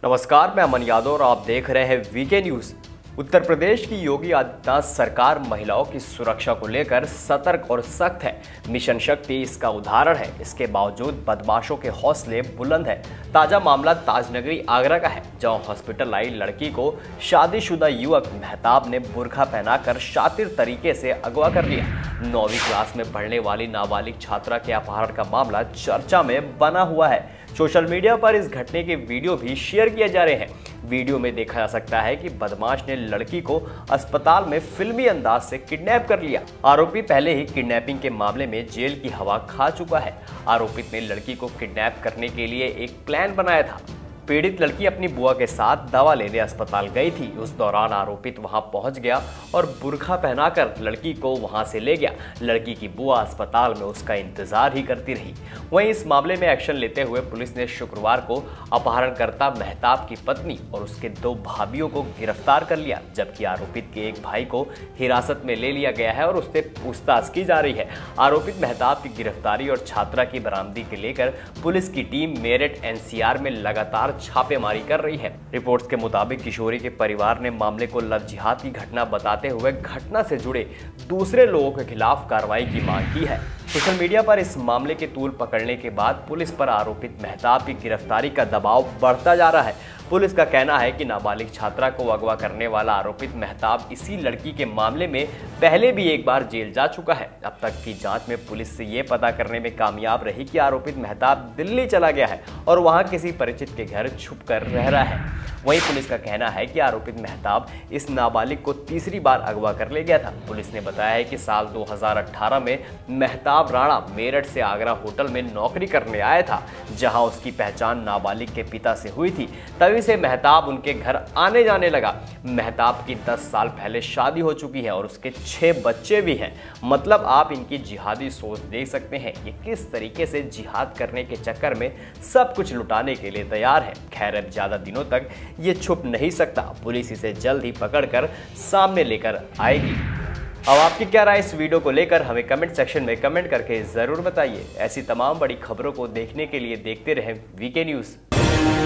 नमस्कार, मैं अमन यादव और आप देख रहे हैं वीके न्यूज। उत्तर प्रदेश की योगी आदित्यनाथ सरकार महिलाओं की सुरक्षा को लेकर सतर्क और सख्त है। मिशन शक्ति इसका उदाहरण है। इसके बावजूद बदमाशों के हौसले बुलंद है। ताजा मामला ताजनगरी आगरा का है, जहां हॉस्पिटल आई लड़की को शादीशुदा युवक मेहताब ने बुर्का पहनाकर शातिर तरीके से अगवा कर लिया। 9वीं क्लास में पढ़ने वाली नाबालिग छात्रा के अपहरण का मामला चर्चा में बना हुआ है। सोशल मीडिया पर इस घटने के वीडियो भी शेयर किए जा रहे हैं। वीडियो में देखा जा सकता है कि बदमाश ने लड़की को अस्पताल में फिल्मी अंदाज से किडनैप कर लिया। आरोपी पहले ही किडनैपिंग के मामले में जेल की हवा खा चुका है। आरोपित ने लड़की को किडनैप करने के लिए एक प्लान बनाया था। पीड़ित लड़की अपनी बुआ के साथ दवा लेने अस्पताल गई थी। उस दौरान आरोपित वहां पहुंच गया और बुर्का पहनाकर लड़की को वहां से ले गया। लड़की की बुआ अस्पताल में उसका इंतजार ही करती रही। वहीं इस मामले में एक्शन लेते हुए पुलिस ने शुक्रवार को अपहरणकर्ता मेहताब की पत्नी और उसके 2 भाभियों को गिरफ्तार कर लिया, जबकि आरोपित के एक भाई को हिरासत में ले लिया गया है और उससे पूछताछ की जा रही है। आरोपित मेहताब की गिरफ्तारी और छात्रा की बरामदी के लेकर पुलिस की टीम मेरठ एनसीआर में लगातार छापेमारी कर रही है। रिपोर्ट्स के मुताबिक किशोरी के परिवार ने मामले को लव जिहाद की घटना बताते हुए घटना से जुड़े दूसरे लोगों के खिलाफ कार्रवाई की मांग की है। सोशल मीडिया पर इस मामले के तूल पकड़ने के बाद पुलिस पर आरोपित मेहताब की गिरफ्तारी का दबाव बढ़ता जा रहा है। पुलिस का कहना है कि नाबालिग छात्रा को अगवा करने वाला आरोपित मेहताब इसी लड़की के मामले में पहले भी एक बार जेल जा चुका है। अब तक की जांच में पुलिस से ये पता करने में कामयाब रही कि आरोपित मेहताब दिल्ली चला गया है और वहां किसी परिचित के घर छुपकर रह रहा है। वहीं पुलिस का कहना है कि आरोपित मेहताब इस नाबालिग को तीसरी बार अगवा कर ले गया था। पुलिस ने बताया है कि साल 2018 में मेहताब राणा मेरठ से आगरा होटल में नौकरी करने आया था, जहां उसकी पहचान नाबालिग के पिता से हुई थी। तभी से मेहताब उनके घर आने जाने लगा। मेहताब की 10 साल पहले शादी हो चुकी है और उसके 6 बच्चे भी हैं। मतलब आप इनकी जिहादी सोच देख सकते हैं, ये किस तरीके से जिहाद करने के चक्कर में सब कुछ लुटाने के लिए तैयार है। खैर, अब ज्यादा दिनों तक ये छुप नहीं सकता। पुलिस इसे जल्द ही पकड़कर सामने लेकर आएगी। अब आपकी क्या राय इस वीडियो को लेकर हमें कमेंट सेक्शन में कमेंट करके जरूर बताइए। ऐसी तमाम बड़ी खबरों को देखने के लिए देखते रहें वीके न्यूज।